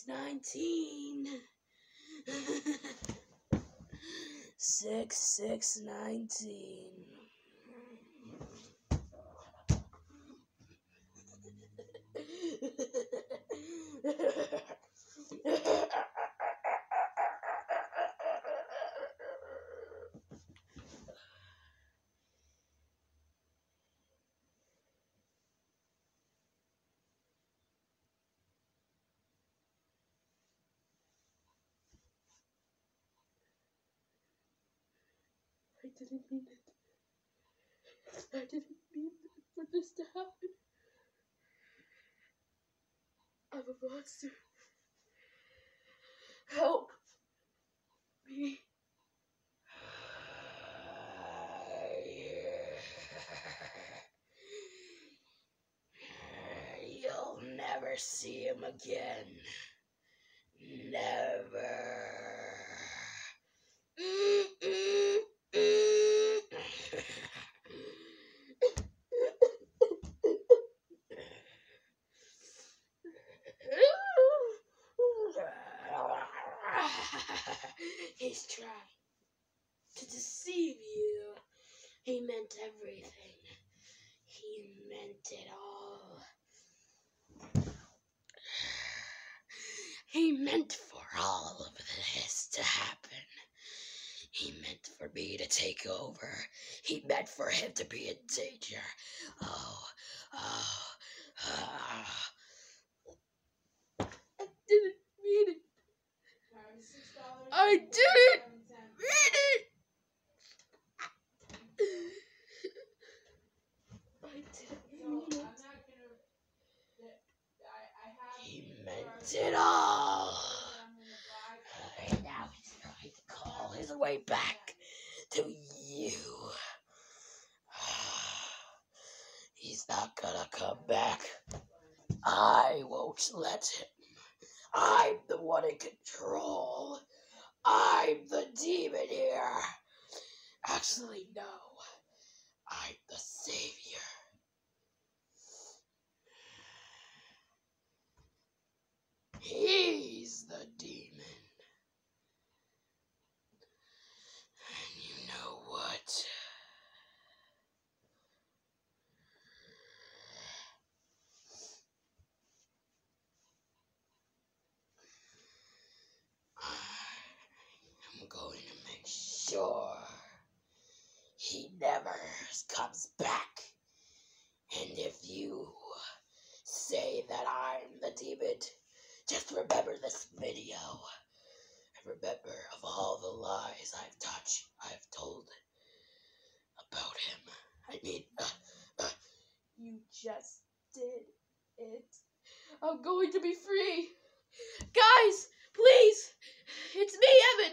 619. 6619. I didn't mean it. I didn't mean for this to happen. I'm a monster. Help me. You'll never see him again. Never. He's trying to deceive you. He meant everything. He meant it all. He meant for all of this to happen. He meant for me to take over. He meant for him to be in danger. I didn't mean it. I didn't mean it. I didn't mean it. He meant it all. And now he's trying to call his way back to you. He's not gonna come back. I won't let him. I'm the one in control. I'm the demon here. Actually, no. I'm the savior. He's the demon. And you know what? I'm going to make sure he never comes back. And if you say that I'm the demon, just remember this video. And remember of all the lies I've told about him. I mean, you just did it. I'm going to be free. Guys, please, it's me, Evan.